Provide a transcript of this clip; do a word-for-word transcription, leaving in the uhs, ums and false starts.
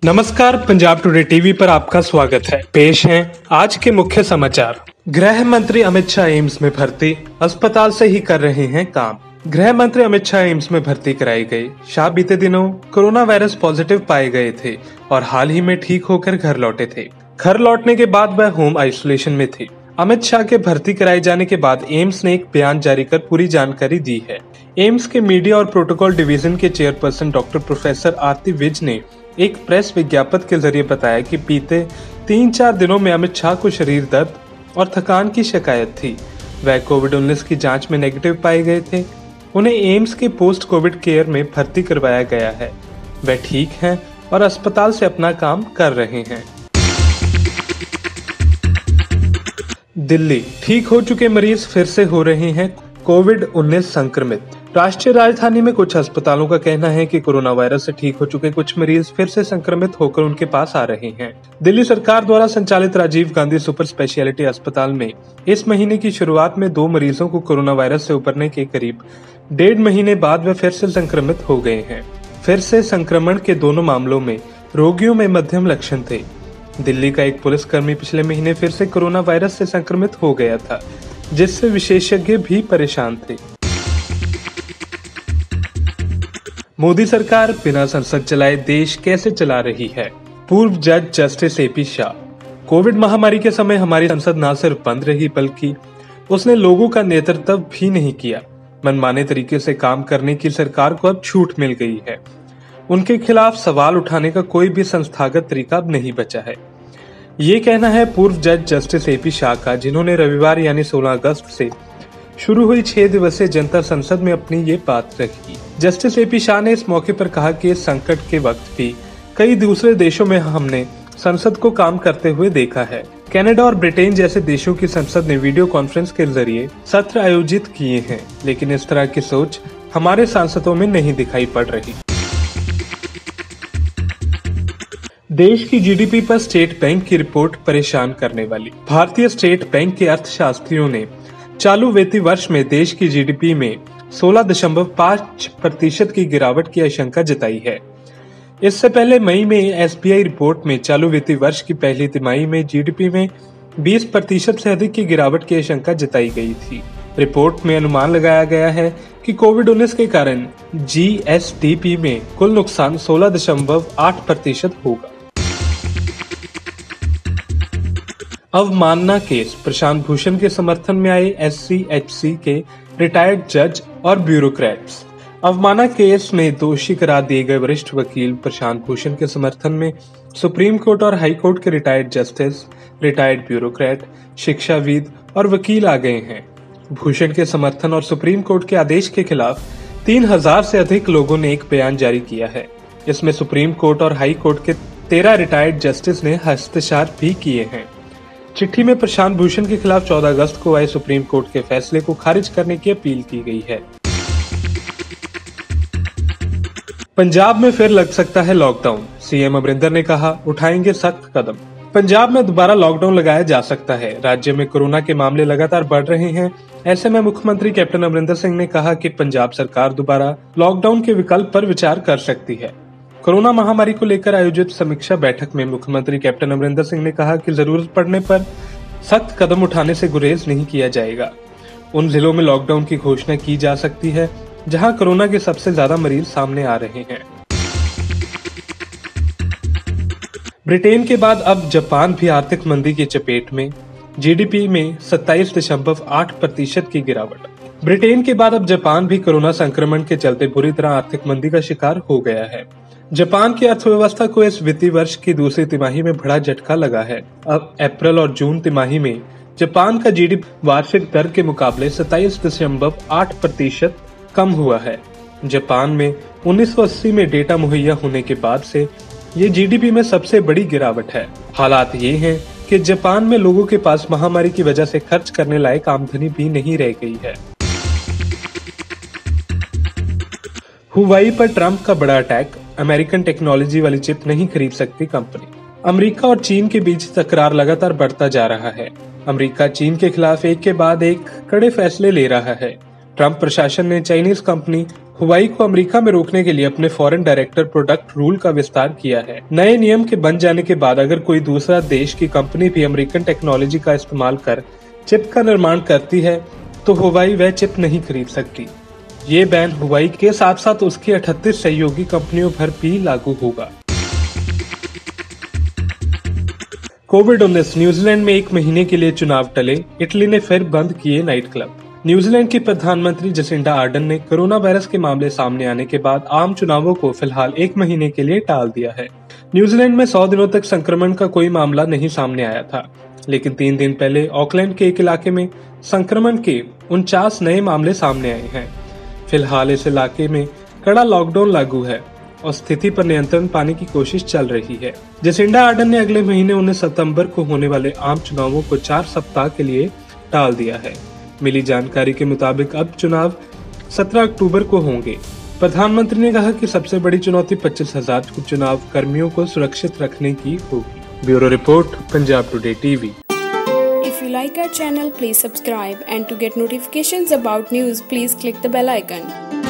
नमस्कार, Punjab today TV पर आपका स्वागत है। पेश हैं आज के मुख्य समाचार। गृह मंत्री अमित शाह एम्स में भर्ती, अस्पताल से ही कर रहे हैं काम। गृह मंत्री अमित शाह एम्स में भर्ती कराई गई। शाह बीते दिनों कोरोना वायरस पॉजिटिव पाए गए थे और हाल ही में ठीक होकर घर लौटे थे। घर लौटने के बाद वह होम आइसोलेशन में थे। अमित शाह के भर्ती कराए जाने के बाद एम्स ने एक बयान जारी कर पूरी जानकारी दी है। एम्स के मीडिया और प्रोटोकॉल डिवीजन के chairperson doctor professor Aarti Vij ने एक प्रेस विज्ञापन के जरिए बताया कि बीते तीन चार दिनों में अमित शाह को शरीर दर्द और थकान की शिकायत थी। वह कोविड उन्नीस की जांच में नेगेटिव पाए गए थे। उन्हें एम्स के पोस्ट कोविड केयर में भर्ती करवाया गया है। वह ठीक हैं और अस्पताल से अपना काम कर रहे हैं। दिल्ली, ठीक हो चुके मरीज फिर से हो रहे हैं कोविड उन्नीस संक्रमित। राष्ट्रीय राजधानी में कुछ अस्पतालों का कहना है कि कोरोना वायरस से ठीक हो चुके कुछ मरीज फिर से संक्रमित होकर उनके पास आ रहे हैं। दिल्ली सरकार द्वारा संचालित राजीव गांधी सुपर स्पेशलिटी अस्पताल में इस महीने की शुरुआत में दो मरीजों को कोरोना वायरस से उबरने के करीब डेढ़ महीने बाद वे फिर से संक्रमित हो गए हैं। फिर से संक्रमण के दोनों मामलों में रोगियों में मध्यम लक्षण थे। दिल्ली का एक पुलिसकर्मी पिछले महीने फिर से कोरोना वायरस से संक्रमित हो गया था, जिससे विशेषज्ञ भी परेशान थे। मोदी सरकार बिना संसद चलाए देश कैसे चला रही है? पूर्व जज जस्टिस एपी शाह। कोविड महामारी के समय हमारी संसद न सिर्फ बंद रही बल्कि उसने लोगों का नेतृत्व भी नहीं किया। मनमाने तरीके से काम करने की सरकार को अब छूट मिल गई है। उनके खिलाफ सवाल उठाने का कोई भी संस्थागत तरीका अब नहीं बचा है। ये कहना है पूर्व जज जस्टिस एपी शाह का, जिन्होंने रविवार यानी सोलह अगस्त से शुरू हुई छह दिवसीय जनता संसद में अपनी ये बात रखी। जस्टिस एपी शाह ने इस मौके पर कहा कि इस संकट के वक्त भी कई दूसरे देशों में हमने संसद को काम करते हुए देखा है। कनाडा और ब्रिटेन जैसे देशों की संसद ने वीडियो कॉन्फ्रेंस के जरिए सत्र आयोजित किए हैं, लेकिन इस तरह की सोच हमारे सांसदों में नहीं दिखाई पड़ रही। देश की जीडीपी पर स्टेट बैंक की रिपोर्ट परेशान करने वाली। भारतीय स्टेट बैंक के अर्थशास्त्रियों ने चालू वित्तीय वर्ष में देश की जीडीपी में सोलह दशमलव पाँच प्रतिशत की गिरावट की आशंका जताई है। इससे पहले मई में एसबीआई रिपोर्ट में चालू वित्तीय वर्ष की पहली तिमाही में जीडीपी में बीस प्रतिशत से अधिक की गिरावट की आशंका जताई गई थी। रिपोर्ट में अनुमान लगाया गया है कि कोविड उन्नीस के कारण जीएसडीपी में कुल नुकसान सोलह दशमलव आठ प्रतिशत होगा। अवमानना केस। प्रशांत भूषण के समर्थन में आए एससीएचसी के रिटायर्ड जज और ब्यूरोक्रेट्स। अवमानना केस में दोषी करार दिए गए वरिष्ठ वकील प्रशांत भूषण के समर्थन में सुप्रीम कोर्ट और हाई कोर्ट के रिटायर्ड जस्टिस, रिटायर्ड ब्यूरोक्रेट, शिक्षाविद और वकील आ गए हैं। भूषण के समर्थन और सुप्रीम कोर्ट के आदेश के खिलाफ तीन हजार से अधिक लोगों ने एक बयान जारी किया है। इसमें सुप्रीम कोर्ट और हाई कोर्ट के तेरह रिटायर्ड जस्टिस ने हस्ताक्षर भी किए हैं। चिट्ठी में प्रशांत भूषण के खिलाफ चौदह अगस्त को आए सुप्रीम कोर्ट के फैसले को खारिज करने की अपील की गई है। पंजाब में फिर लग सकता है लॉकडाउन। सीएम अमरिंदर ने कहा, उठाएंगे सख्त कदम। पंजाब में दोबारा लॉकडाउन लगाया जा सकता है। राज्य में कोरोना के मामले लगातार बढ़ रहे हैं। ऐसे में मुख्यमंत्री कैप्टन अमरिंदर सिंह ने कहा कि पंजाब सरकार दोबारा लॉकडाउन के विकल्प पर विचार कर सकती है। कोरोना महामारी को लेकर आयोजित समीक्षा बैठक में मुख्यमंत्री कैप्टन अमरिंदर सिंह ने कहा कि जरूरत पड़ने पर सख्त कदम उठाने से गुरेज नहीं किया जाएगा। उन जिलों में लॉकडाउन की घोषणा की जा सकती है जहां कोरोना के सबसे ज्यादा मरीज सामने आ रहे हैं। ब्रिटेन के बाद अब जापान भी आर्थिक मंदी की चपेट में। जीडीपी में सत्ताईस दशमलव आठ प्रतिशत की गिरावट। ब्रिटेन के बाद अब जापान भी कोरोना संक्रमण के चलते बुरी तरह आर्थिक मंदी का शिकार हो गया है। जापान की अर्थव्यवस्था को इस वित्तीय वर्ष की दूसरी तिमाही में बड़ा झटका लगा है। अब अप्रैल और जून तिमाही में जापान का जीडीपी वार्षिक दर के मुकाबले सत्ताईस दशमलव आठ प्रतिशत कम हुआ है। जापान में उन्नीस सौ अस्सी में डेटा मुहैया होने के बाद से ये जीडीपी में सबसे बड़ी गिरावट है। हालात ये हैं कि जापान में लोगों के पास महामारी की वजह से खर्च करने लायक आमदनी भी नहीं रह गई है। हुवाई पर ट्रंप का बड़ा अटैक। अमेरिकन टेक्नोलॉजी वाली चिप नहीं खरीद सकती कंपनी। अमेरिका और चीन के बीच तकरार लगातार बढ़ता जा रहा है। अमेरिका चीन के खिलाफ एक के बाद एक कड़े फैसले ले रहा है। ट्रंप प्रशासन ने चाइनीज कंपनी हुवाई को अमेरिका में रोकने के लिए अपने फॉरेन डायरेक्टर प्रोडक्ट रूल का विस्तार किया है। नए नियम के बन जाने के बाद अगर कोई दूसरा देश की कंपनी भी अमेरिकन टेक्नोलॉजी का इस्तेमाल कर चिप का निर्माण करती है तो हुवाई वह चिप नहीं खरीद सकती। ये बैन हुवाई के साथ साथ उसकी अठतीस सहयोगी कंपनियों पर भी लागू होगा। कोविड उन्नीस, न्यूजीलैंड में एक महीने के लिए चुनाव टले, इटली ने फिर बंद किए नाइट क्लब। न्यूजीलैंड की प्रधानमंत्री जसिंडा आर्डन ने कोरोना वायरस के मामले सामने आने के बाद आम चुनावों को फिलहाल एक महीने के लिए टाल दिया है। न्यूजीलैंड में सौ दिनों तक संक्रमण का कोई मामला नहीं सामने आया था, लेकिन तीन दिन पहले ऑकलैंड के एक इलाके में संक्रमण के उनचास नए मामले सामने आए हैं। फिलहाल इस इलाके में कड़ा लॉकडाउन लागू है और स्थिति पर नियंत्रण पाने की कोशिश चल रही है। जसिंडा आर्डन ने अगले महीने उन्नीस सितंबर को होने वाले आम चुनावों को चार सप्ताह के लिए टाल दिया है। मिली जानकारी के मुताबिक अब चुनाव सत्रह अक्टूबर को होंगे। प्रधानमंत्री ने कहा कि सबसे बड़ी चुनौती पच्चीस हजार चुनाव कर्मियों को सुरक्षित रखने की होगी। Bureau report, Punjab today TV. If you like our channel, please subscribe, and to get notifications about news, please click the bell icon.